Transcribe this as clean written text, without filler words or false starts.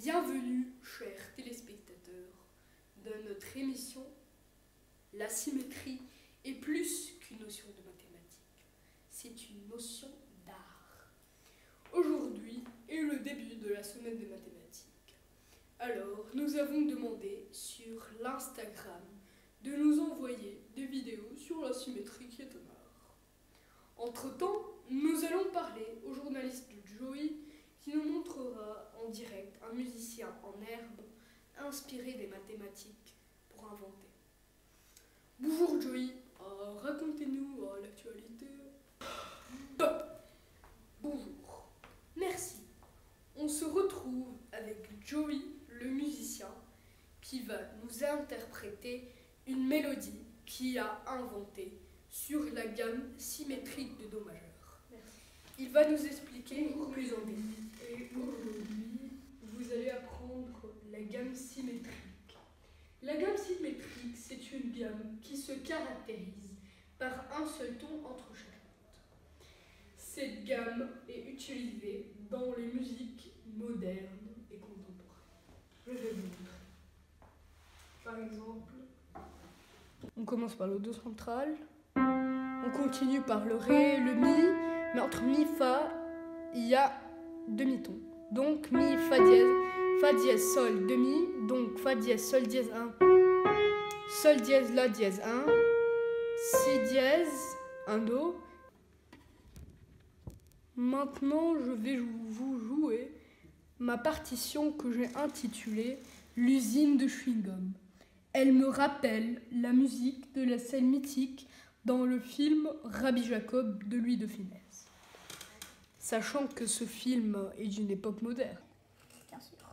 Bienvenue, chers téléspectateurs, dans notre émission La symétrie est plus qu'une notion de mathématiques, c'est une notion d'art. Aujourd'hui est le début de la semaine des mathématiques. Alors, nous avons demandé sur l'Instagram de nous envoyer des vidéos sur la symétrie qui est un art. Entre-temps, nous allons parler au journaliste Joey qui nous montrera en direct un musicien en herbe inspiré des mathématiques pour inventer. Bonjour Joey, racontez-nous l'actualité. Bonjour, merci. On se retrouve avec Joey, le musicien, qui va nous interpréter une mélodie qu'il a inventée sur la gamme symétrique de Do majeur. Il va nous expliquer plus en détail. Et aujourd'hui, vous allez apprendre la gamme symétrique. La gamme symétrique, c'est une gamme qui se caractérise par un seul ton entre chaque note. Cette gamme est utilisée dans les musiques modernes et contemporaines. Je vais vous montrer. Par exemple, on commence par le Do central, on continue par le Ré, le Mi, mais entre Mi, Fa, il y a demi-ton. Donc Mi, Fa dièse, Sol, demi, donc Fa dièse, Sol dièse 1, Sol dièse, La dièse 1, Si dièse, un Do. Maintenant, je vais vous jouer ma partition que j'ai intitulée L'usine de chewing-gum. Elle me rappelle la musique de la scène mythique dans le film Rabbi Jacob de Louis de Funès. Sachant que ce film est d'une époque moderne. Bien sûr.